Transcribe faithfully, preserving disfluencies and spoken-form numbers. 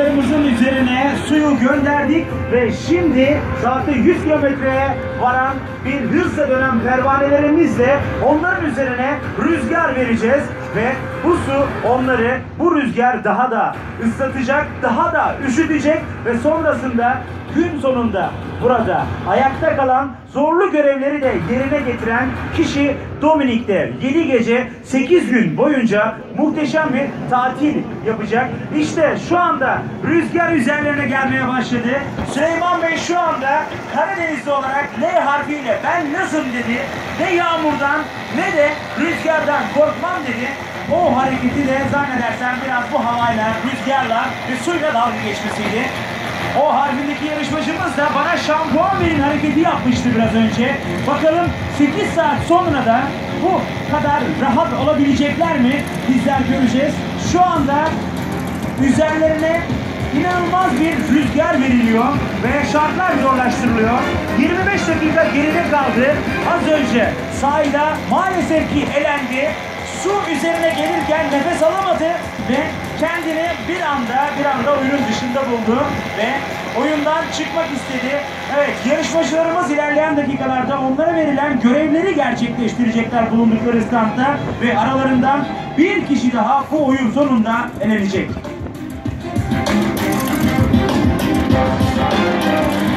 Yarışmacılarımızın üzerine suyu gönderdik ve şimdi saatte yüz kilometreye varan bir hızla dönen pervanelerimizle onların üzerine rüzgar vereceğiz ve bu su onları, bu rüzgar daha da ıslatacak, daha da üşütecek ve sonrasında gün sonunda burada ayakta kalan, zorlu görevleri de yerine getiren kişi Dominik'te yedi gece sekiz gün boyunca muhteşem bir tatil yapacak. İşte şu anda rüzgar üzerlerine gelmeye başladı. Süleyman Bey şu anda Karadenizli olarak L harfiyle ben nasıl dedi, ne yağmurdan ne de rüzgardan korkmam dedi. O hareketi de zannedersem biraz bu havayla, rüzgarla ve suyla dalga geçmesiydi. O harfindeki yarışmacımız da bana şampuan verin hareketi yapmıştı biraz önce. Bakalım sekiz saat sonra da bu kadar rahat olabilecekler mi? Bizler göreceğiz. Şu anda üzerlerine inanılmaz bir rüzgar veriliyor ve şartlar zorlaştırılıyor. yirmi beş dakika geride kaldı. Az önce sahada maalesef ki elendi. Su üzerine gelirken nefes alamadı ve kendini bir anda bir anda oyunun dışında buldu ve oyundan çıkmak istedi. Evet, yarışmacılarımız ilerleyen dakikalarda onlara verilen görevleri gerçekleştirecekler bulundukları standta ve aralarından bir kişi daha bu oyun sonunda elenecek.